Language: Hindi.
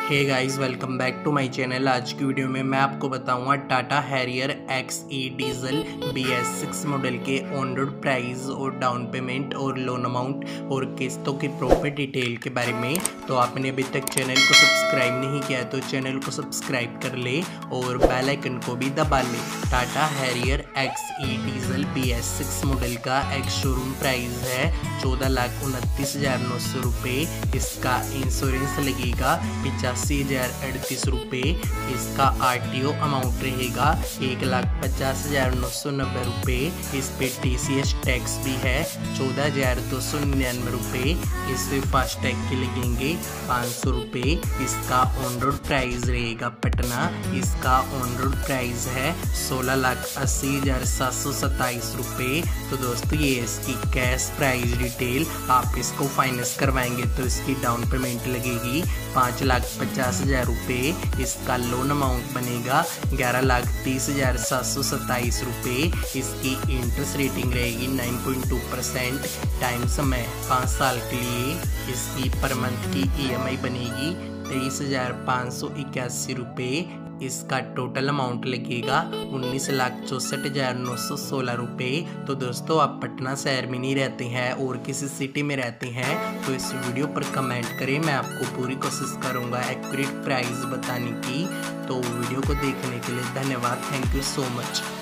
Hey guys, welcome back to my channel. आज की वीडियो में मैं आपको बताऊंगा Tata Harrier XE diesel BS6 model के ऑन रोड प्राइस और डाउन पेमेंट और लोन अमाउंट और किस्तों की प्रॉपर डिटेल के बारे में। तो आपने अभी तक चैनल को सब्सक्राइब नहीं किया तो चैनल को सब्सक्राइब कर ले और बेल आइकन को भी दबा ले। Tata Harrier XE diesel BS6 model का एक शोरूम प्राइस है 14,29,900 रुपये। इसका इंश्योरेंस लगेगा 85,038 रुपये। इसका RTO अमाउंट रहेगा 1,50,990 रुपये। इस पे TCS टैक्स भी है 14,299 रुपये। इस पे फास्टैग के लगेंगे 500 रुपये। इसका ऑन रोड प्राइस रहेगा पटना। इसका ऑन रोड प्राइस है 16,80,727 रुपये। तो दोस्तों ये इसकी कैश प्राइस डिटेल। आप इसको फाइनेंस करवाएंगे तो इसकी डाउन पेमेंट लगेगी 5,50,000 रुपये। इसका लोन अमाउंट बनेगा 11,30,727 रुपये। इसकी इंटरेस्ट रेटिंग रहेगी 9.2%। टाइम समय 5 साल के लिए। इसकी पर मंथ की EMI बनेगी 23,581 रुपये। इसका टोटल अमाउंट लगेगा 19,64,916 रुपये। तो दोस्तों आप पटना शहर में नहीं रहते हैं और किसी सिटी में रहते हैं तो इस वीडियो पर कमेंट करें। मैं आपको पूरी कोशिश करूंगा एक्यूरेट प्राइस बताने की। तो वीडियो को देखने के लिए धन्यवाद। Thank you so much.